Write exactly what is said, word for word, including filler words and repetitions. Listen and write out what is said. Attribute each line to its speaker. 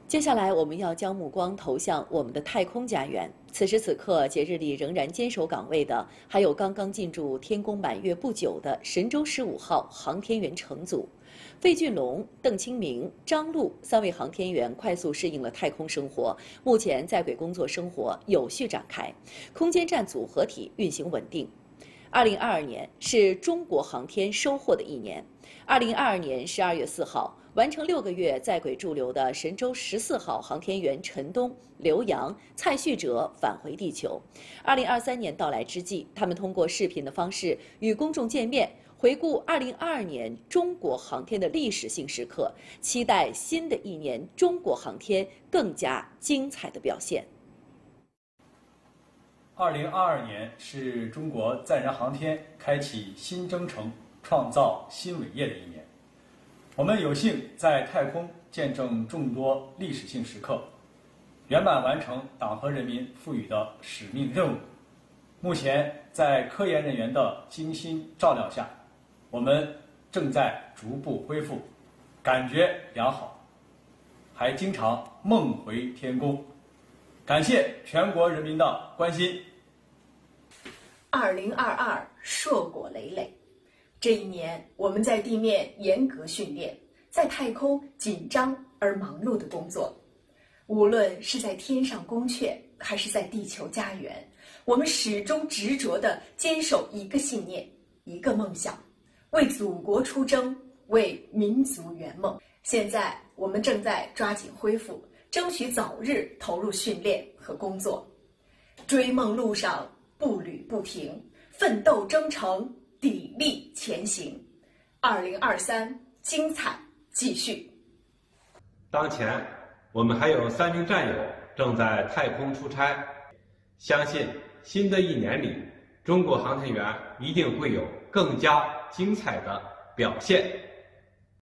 Speaker 1: 接下来，我们要将目光投向我们的太空家园。此时此刻，节日里仍然坚守岗位的，还有刚刚进驻天宫满月不久的神舟十五号航天员乘组。费俊龙、邓清明、张陆三位航天员快速适应了太空生活，目前在轨工作生活有序展开，空间站组合体运行稳定。二零二二年是中国航天收获的一年。二零二二年十二月四号，完成六个月在轨驻留的神舟十四号航天员陈冬、刘洋、蔡旭哲返回地球。二零二三年到来之际，他们通过视频的方式与公众见面，回顾二零二二年中国航天的历史性时刻，期待新的一年中国航天更加精彩的表现。
Speaker 2: 二零二二年是中国载人航天开启新征程、创造新伟业的一年。我们有幸在太空见证众多历史性时刻，圆满完成党和人民赋予的使命任务。目前，在科研人员的精心照料下，我们正在逐步恢复，感觉良好，还经常梦回天宫。感谢全国人民的关心。
Speaker 3: 二零二二硕果累累，这一年我们在地面严格训练，在太空紧张而忙碌的工作。无论是在天上宫阙，还是在地球家园，我们始终执着地坚守一个信念，一个梦想，为祖国出征，为民族圆梦。现在我们正在抓紧恢复，争取早日投入训练和工作。追梦路上步履不停，奋斗征程，砥砺前行。二零二三精彩继续。
Speaker 4: 当前我们还有三名战友正在太空出差，相信新的一年里，中国航天员一定会有更加精彩的表现。